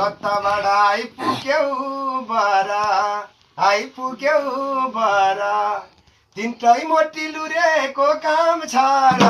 कताबाट आइपुग्यौ बरा तिनटै मोटी लुरेको काम छ र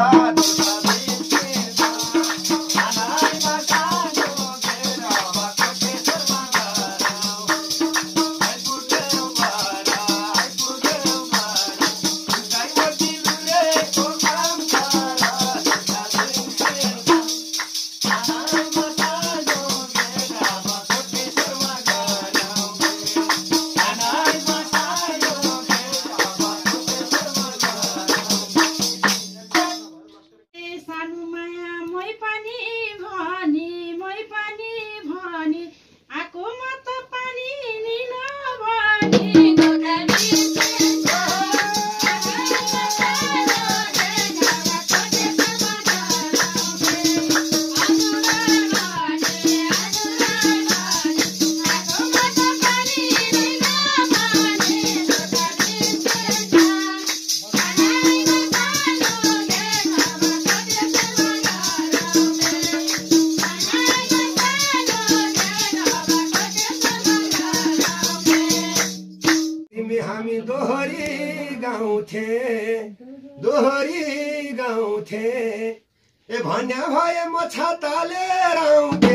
दोहोरी गाउँथे ए भन्या भए म छाता लिएर आउँथे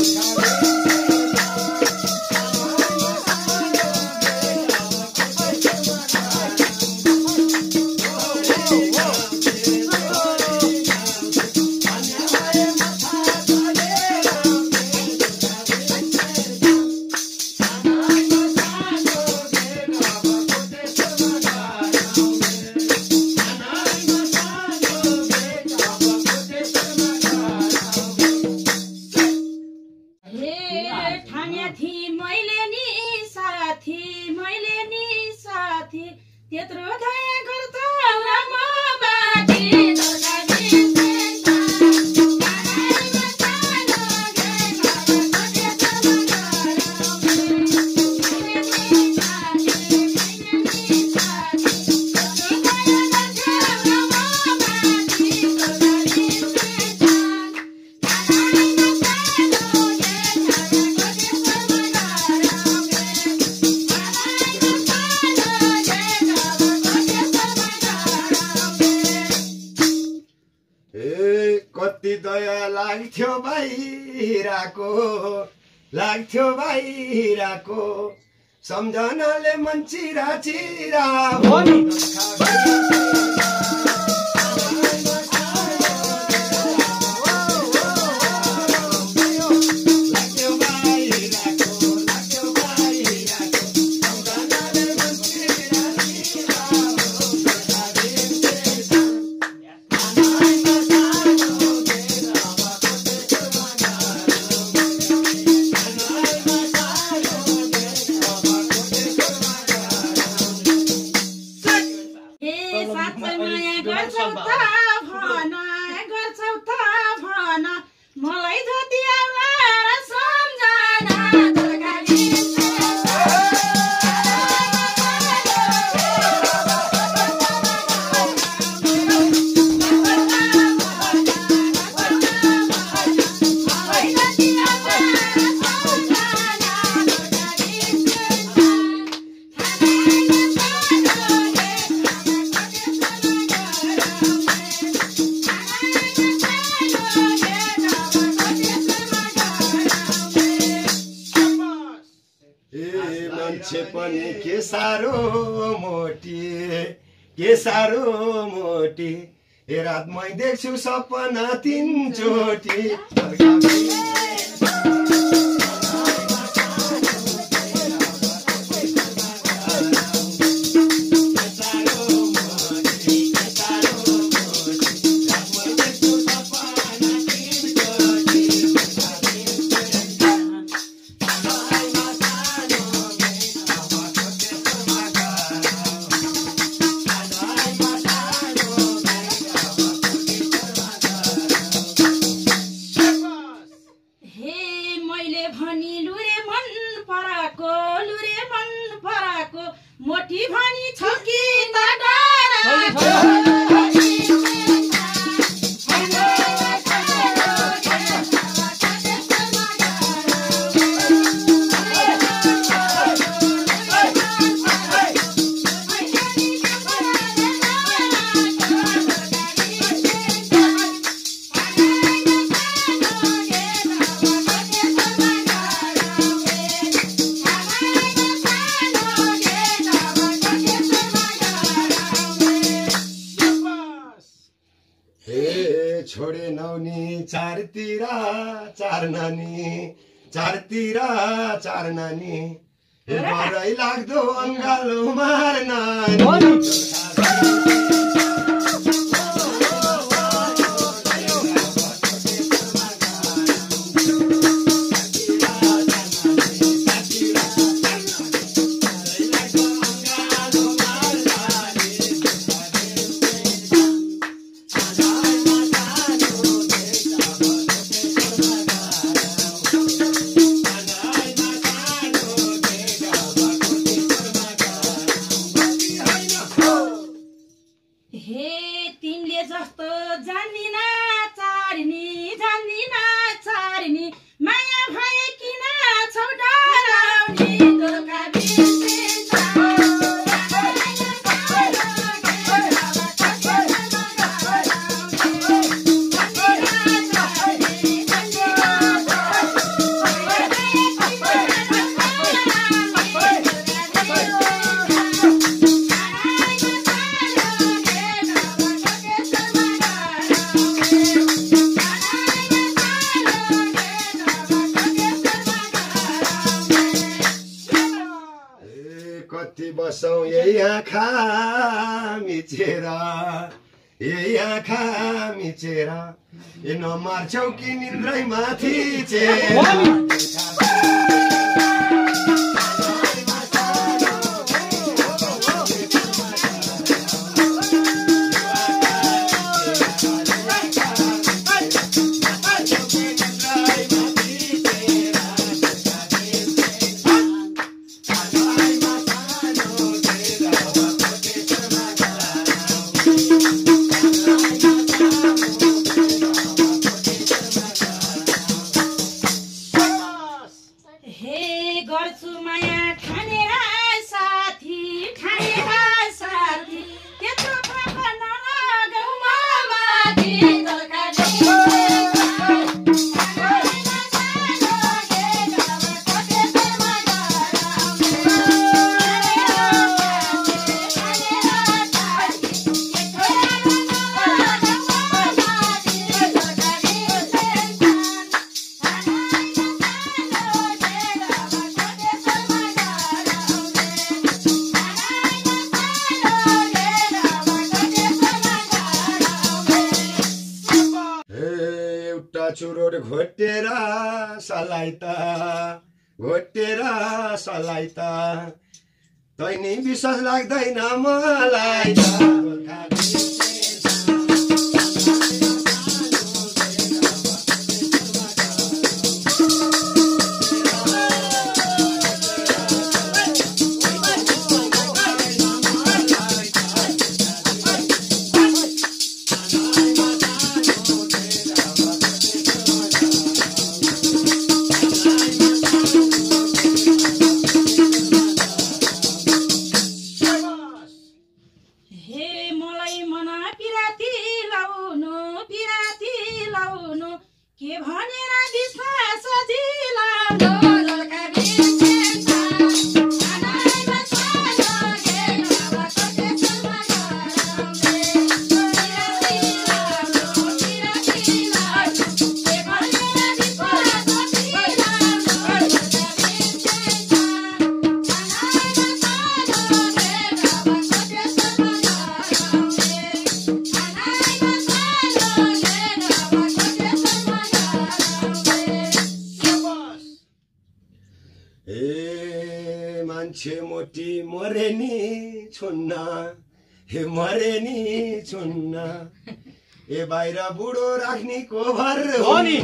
त्यत्रो दया गर्छ म कति दया लाग्थ्यो बाहिरको सम्झनाले मन चिरा मलाई जति आउला र सम्झना मान्छे पनि के सारो मोटी ए रात मै देख्छु सपना 3 चोटी मोटी भनी छ कि त डर चारतिर चार नानी चारतिर चार नानी बरै लाग्दो अङ्गालो मार नानी जस्तो जान्दिन चारिनी जान्दिन चारिनी माया भए किन छौ डराउने दोका बिर्सिन्छ कति बसौँ यही आँखा मिचेर यही आँखा मिचेर ए नमार्छौ कि निन्द्रै माथि गर्छु माया ठानेर साथी ठानेर साथी त्यत्रो पाप नलगाऊ म माथि चुरोट घोटेर सलाइता घोटेर सलाइता तैनी विश्वास लाग्दैन मलाई के भनेर विश्वास दिलाउनु मान्छे मोटी मरे नि छुन्न हे मरे नि छुन्न ए बाहिर बुढो राख्ने को भर हो नि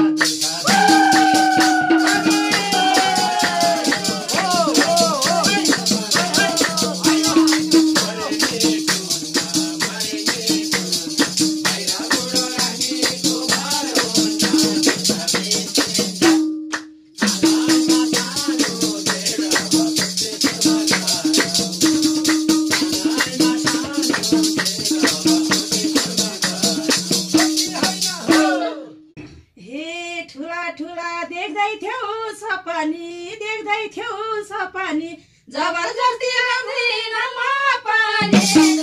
देख्दै थियौ सपनी जबरजस्ती आउँदैन म पनि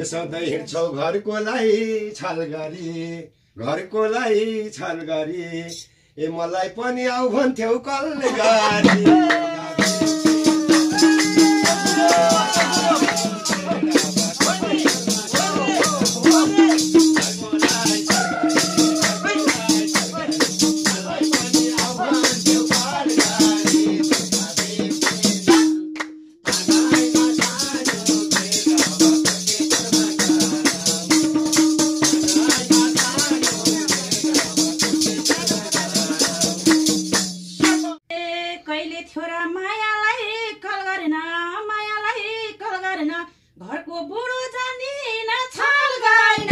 सधैँ हिँड्छौ घरकोलाई छल गरी घरकोलाई छल गरी ए मलाई पनि आऊ भन्थ्यौ कल गरी घरको बुढो जान्दिन छल गाइन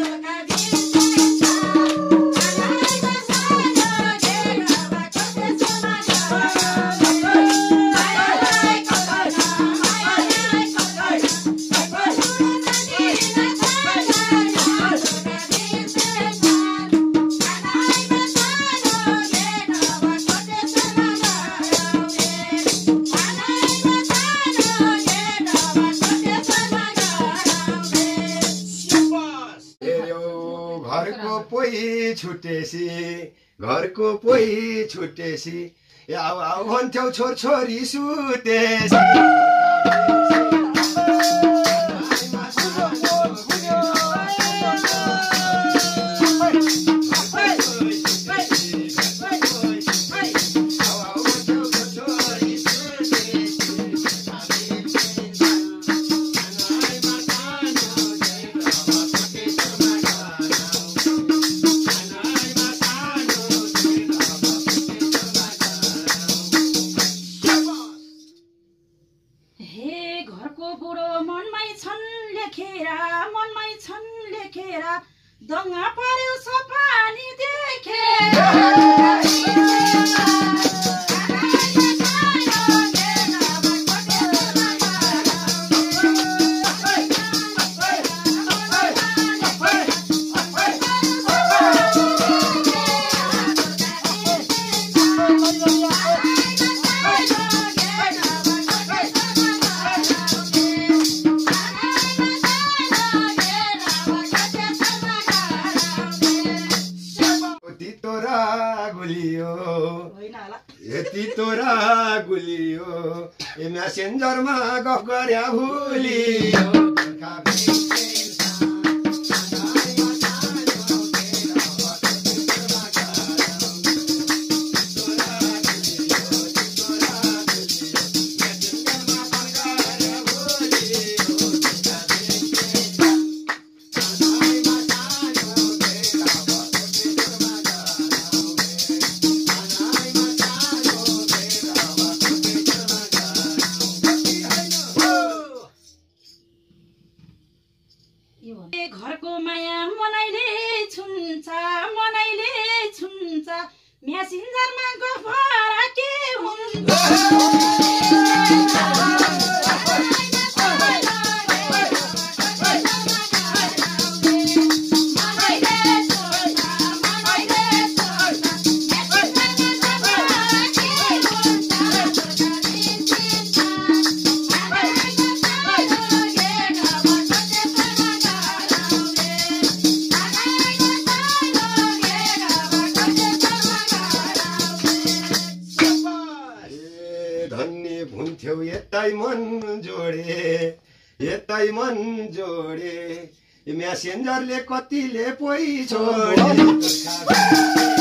घरको पोइ छुटेसी आऊ आऊ भन्थ्यौ छोरी सुतेसी दङ्गा पर्यो सपानी यति तोरा गुलियो ए म्यासेन्जरमा गफ गर्या भुलियो घरको माया मनाइले छुन्छ म्यासेन्जरमा गफरा के हुन्छ यतै मन जोडे म्यासेन्जरले कतिले पोइ छोडे